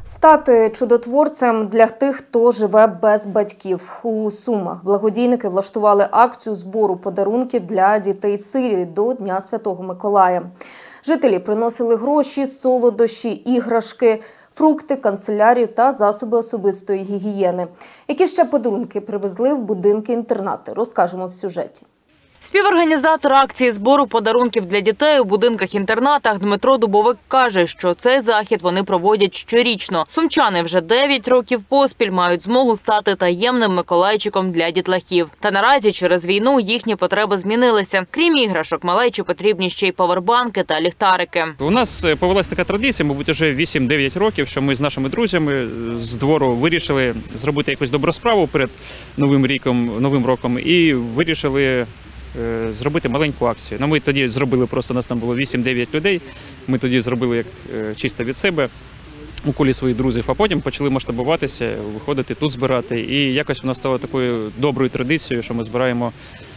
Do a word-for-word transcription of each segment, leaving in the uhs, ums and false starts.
Стати чудотворцем для тих, хто живе без батьків. У Сумах благодійники влаштували акцію збору подарунків для дітей-сиріт до Дня Святого Миколая. Жителі приносили гроші, солодощі, іграшки, фрукти, канцелярію та засоби особистої гігієни. Які ще подарунки привезли в будинки-інтернати, розкажемо в сюжеті. Співорганізатор акції збору подарунків для дітей у будинках-інтернатах Дмитро Дубовик каже, що цей захід вони проводять щорічно. Сумчани вже дев'ять років поспіль мають змогу стати таємним миколайчиком для дітлахів. Та наразі через війну їхні потреби змінилися. Крім іграшок, малечі потрібні ще й павербанки та ліхтарики. У нас повелась така традиція, мабуть, вже вісім-дев'ять років, що ми з нашими друзями з двору вирішили зробити якусь добру справу перед Новим роком, Новим роком і вирішили зробити маленьку акцію. Ну, ми тоді зробили, просто нас там було вісім-дев'ять людей, ми тоді зробили як чисто від себе, у колі своїх друзів, а потім почали масштабуватися, виходити тут збирати. І якось воно стало такою доброю традицією, що ми збираємо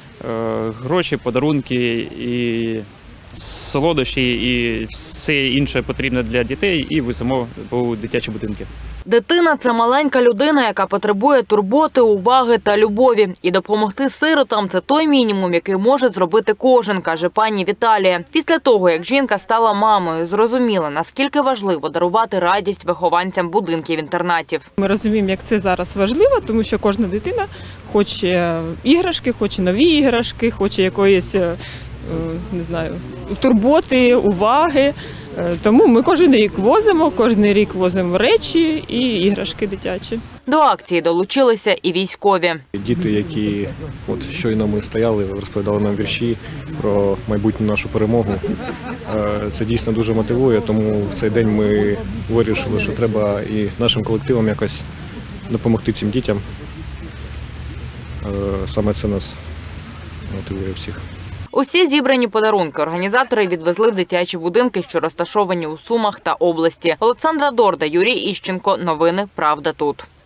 гроші, подарунки і солодощі і все інше потрібне для дітей і веземо у дитячі будинки. Дитина – це маленька людина, яка потребує турботи, уваги та любові. І допомогти сиротам – це той мінімум, який може зробити кожен, каже пані Віталія. Після того, як жінка стала мамою, зрозуміла, наскільки важливо дарувати радість вихованцям будинків-інтернатів. Ми розуміємо, як це зараз важливо, тому що кожна дитина хоче іграшки, хоче нові іграшки, хоче якоїсь, не знаю, турботи, уваги. Тому ми кожен рік возимо, кожен рік возимо речі і іграшки дитячі. До акції долучилися і військові. Діти, які от щойно ми стояли, розповідали нам вірші про майбутню нашу перемогу. Це дійсно дуже мотивує, тому в цей день ми вирішили, що треба і нашим колективам якось допомогти цим дітям. Саме це нас мотивує всіх. Усі зібрані подарунки організатори відвезли в дитячі будинки, що розташовані у Сумах та області. Олександра Дорда, Юрій Іщенко. Новини «Правда тут».